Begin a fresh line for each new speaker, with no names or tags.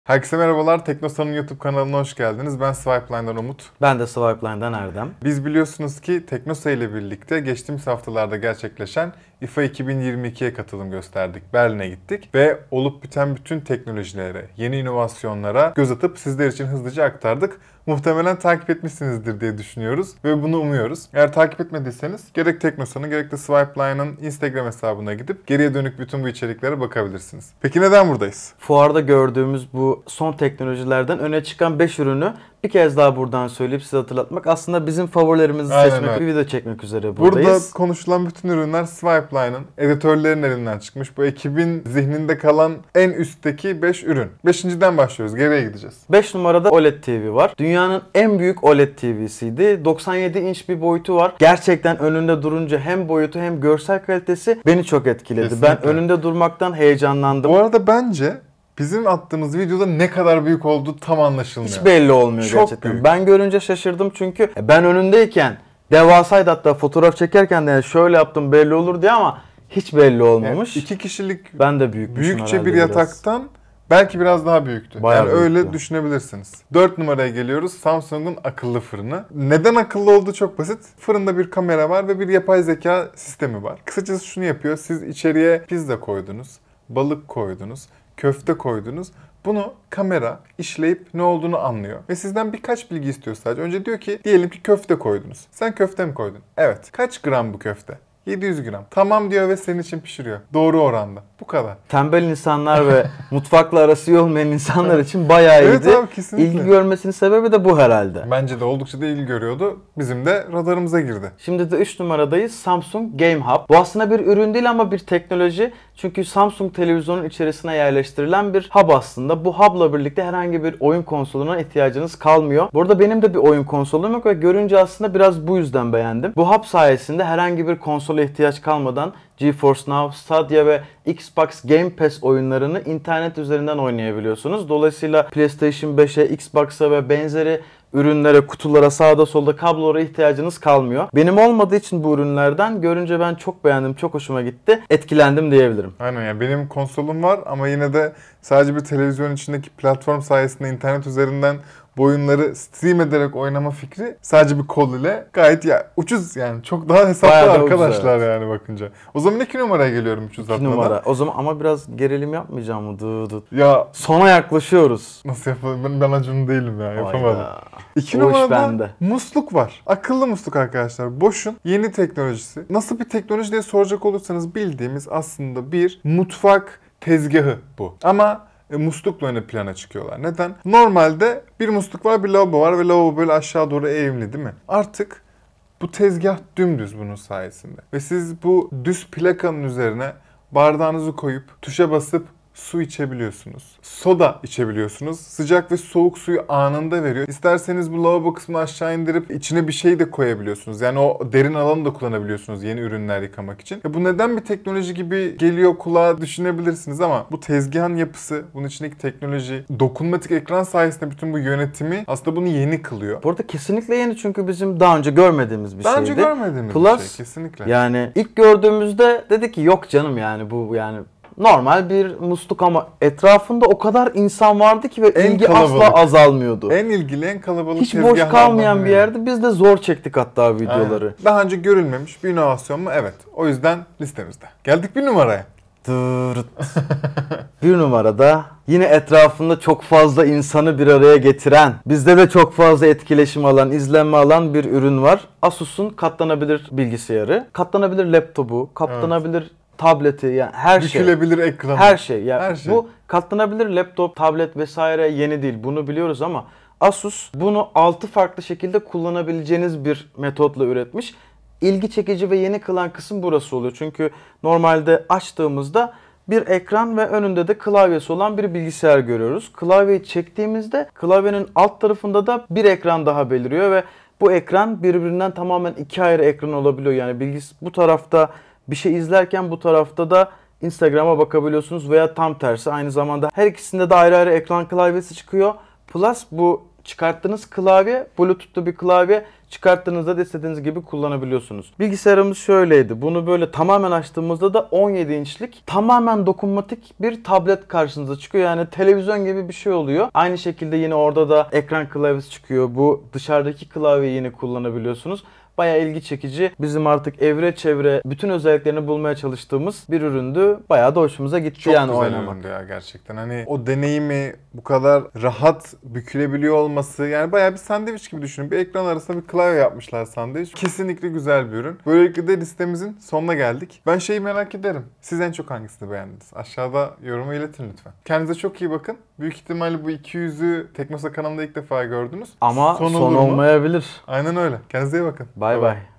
Herkese merhabalar. Teknosa'nın YouTube kanalına hoş geldiniz. Ben Swipeline'dan Umut.
Ben de Swipeline'dan Erdem.
Biz biliyorsunuz ki Teknosa ile birlikte geçtiğimiz haftalarda gerçekleşen IFA 2022'ye katılım gösterdik. Berlin'e gittik ve olup biten bütün teknolojilere, yeni inovasyonlara göz atıp sizler için hızlıca aktardık. Muhtemelen takip etmişsinizdir diye düşünüyoruz ve bunu umuyoruz. Eğer takip etmediyseniz gerek Teknosa'nın gerek de Swipeline'ın Instagram hesabına gidip geriye dönük bütün bu içeriklere bakabilirsiniz. Peki neden buradayız?
Fuarda gördüğümüz bu son teknolojilerden öne çıkan 5 ürünü bir kez daha buradan söyleyip size hatırlatmak. Aslında bizim favorilerimizi seçmek, bir video çekmek üzere buradayız.
Burada konuşulan bütün ürünler Swipeline'ın editörlerin elinden çıkmış. Bu ekibin zihninde kalan en üstteki 5 ürün. 5.den başlıyoruz. Geriye gideceğiz.
5 numarada OLED TV var. Dünyanın en büyük OLED TV'siydi. 97 inç bir boyutu var. Gerçekten önünde durunca hem boyutu hem görsel kalitesi beni çok etkiledi. Kesinlikle. Ben önünde durmaktan heyecanlandım.
Bu arada bence bizim attığımız videoda ne kadar büyük olduğu tam anlaşılmıyor.
Hiç belli olmuyor
çok
gerçekten.
Büyük.
Ben görünce şaşırdım çünkü ben önündeyken devasaydı, hatta fotoğraf çekerken de şöyle yaptım belli olur diye ama hiç belli olmamış.
Yani 2 kişilik
ben de büyükçe
bir yataktan belki biraz daha büyüktü.
Bayağı
yani
büyüktü.
Öyle düşünebilirsiniz. 4 numaraya geliyoruz. Samsung'un akıllı fırını. Neden akıllı olduğu çok basit. Fırında bir kamera var ve bir yapay zeka sistemi var. Kısacası şunu yapıyor. Siz içeriye pizza koydunuz, balık koydunuz, köfte koydunuz. Bunu kamera işleyip ne olduğunu anlıyor. Ve sizden birkaç bilgi istiyor sadece. Önce diyor ki diyelim ki köfte koydunuz. Sen köfte mi koydun? Evet. Kaç gram bu köfte? 700 gram. Tamam diyor ve senin için pişiriyor. Doğru oranda. Bu kadar.
Tembel insanlar ve mutfakla arası iyi olmayan insanlar için bayağı iyiydi.
Evet abi, kesinlikle.
İlgi görmesinin sebebi de bu herhalde.
Bence de oldukça da ilgi görüyordu. Bizim de radarımıza girdi.
Şimdi de 3 numaradayız. Samsung Game Hub. Bu aslında bir ürün değil ama bir teknoloji. Çünkü Samsung televizyonun içerisine yerleştirilen bir hub aslında. Bu hub'la birlikte herhangi bir oyun konsoluna ihtiyacınız kalmıyor. Bu arada benim de bir oyun konsolum yok ve görünce aslında biraz bu yüzden beğendim. Bu hub sayesinde herhangi bir konsola ihtiyaç kalmadan GeForce Now, Stadia ve Xbox Game Pass oyunlarını internet üzerinden oynayabiliyorsunuz. Dolayısıyla PlayStation 5'e, Xbox'a ve benzeri ürünlere, kutulara, sağda solda kablolara ihtiyacınız kalmıyor. Benim olmadığı için bu ürünlerden görünce ben çok beğendim, çok hoşuma gitti. Etkilendim diyebilirim.
Aynen ya, benim konsolum var ama yine de sadece bir televizyon içindeki platform sayesinde internet üzerinden bu oyunları stream ederek oynama fikri sadece bir kol ile gayet ucuz yani. Çok daha hesaplı arkadaşlar ucuz, evet. Yani bakınca. O zaman 2 numaraya geliyorum 3 uzatmadan.
2 numara. O zaman ama biraz gerilim yapmayacağım mı?
Ya
sona yaklaşıyoruz.
Nasıl yapalım? Ben Acun değilim ya. Yapamadım. 2
o
numarada musluk var. Akıllı musluk arkadaşlar. Bosch'un yeni teknolojisi. Nasıl bir teknoloji diye soracak olursanız bildiğimiz aslında bir mutfak tezgahı bu. Ama muslukla ön plana çıkıyorlar. Neden? Normalde bir musluk var, bir lavabo var ve lavabo böyle aşağı doğru eğimli değil mi? Artık bu tezgah dümdüz bunun sayesinde. Ve siz bu düz plakanın üzerine bardağınızı koyup tuşa basıp su içebiliyorsunuz. Soda içebiliyorsunuz. Sıcak ve soğuk suyu anında veriyor. İsterseniz bu lavabo kısmını aşağı indirip içine bir şey de koyabiliyorsunuz. Yani o derin alanı da kullanabiliyorsunuz yeni ürünler yıkamak için. Bu neden bir teknoloji gibi geliyor kulağa düşünebilirsiniz ama bu tezgahın yapısı, bunun içindeki teknoloji, dokunmatik ekran sayesinde bütün bu yönetimi aslında bunu yeni kılıyor.
Bu arada kesinlikle yeni çünkü bizim daha önce görmediğimiz bir şeydi.
Daha önce görmediğimiz bir şey kesinlikle.
Yani ilk gördüğümüzde dedi ki yok canım yani bu yani normal bir musluk ama etrafında o kadar insan vardı ki ve ilgi asla azalmıyordu.
En ilgili, en kalabalık
hiç boş kalmayan bir yerde biz de zor çektik hatta videoları.
Aynen. Daha önce görülmemiş bir inovasyon mu? Evet. O yüzden listemizde. Geldik bir numaraya.
Bir numarada yine etrafında çok fazla insanı bir araya getiren, bizde de çok fazla etkileşim alan, izlenme alan bir ürün var. Asus'un katlanabilir bilgisayarı, katlanabilir laptopu, katlanabilir tableti, yani her şey.
Bükülebilir ekranı.
Her şey. Yani
her şey.
Bu katlanabilir laptop, tablet vesaire yeni değil. Bunu biliyoruz ama Asus bunu 6 farklı şekilde kullanabileceğiniz bir metotla üretmiş. İlgi çekici ve yeni kılan kısım burası oluyor. Çünkü normalde açtığımızda bir ekran ve önünde de klavyesi olan bir bilgisayar görüyoruz. Klavyeyi çektiğimizde klavyenin alt tarafında da bir ekran daha beliriyor ve bu ekran birbirinden tamamen iki ayrı ekran olabiliyor. Yani bu tarafta bir şey izlerken bu tarafta da Instagram'a bakabiliyorsunuz veya tam tersi. Aynı zamanda her ikisinde de ayrı ayrı ekran klavyesi çıkıyor. Plus bu çıkarttığınız klavye Bluetooth'lu bir klavye. Çıkarttığınızda da istediğiniz gibi kullanabiliyorsunuz. Bilgisayarımız şöyleydi. Bunu böyle tamamen açtığımızda da 17 inçlik tamamen dokunmatik bir tablet karşınıza çıkıyor. Yani televizyon gibi bir şey oluyor. Aynı şekilde yine orada da ekran klavyesi çıkıyor. Bu dışarıdaki klavyeyi yine kullanabiliyorsunuz. Bayağı ilgi çekici. Bizim artık evre çevre bütün özelliklerini bulmaya çalıştığımız bir üründü. Bayağı da hoşumuza gitti
Çok
yani
güzel
oynamak.
üründü ya gerçekten. Hani o deneyimi bu kadar rahat bükülebiliyor olması, yani bayağı bir sandviç gibi düşünün. Bir ekran arasında bir klavye yapmışlar sandviç. Kesinlikle güzel bir ürün. Böylelikle de listemizin sonuna geldik. Ben şeyi merak ederim. Siz en çok hangisini beğendiniz? Aşağıda yorumu iletin lütfen. Kendinize çok iyi bakın. Büyük ihtimalle bu 200'ü Teknosa kanalında ilk defa gördünüz.
Ama son
olur mu?
olmayabilir.
Aynen öyle. Kendinize iyi bakın.
Bay bay.